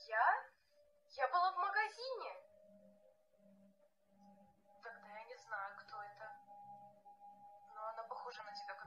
Я? Я была в магазине. Тогда я не знаю, кто это. Но она похожа на тебя.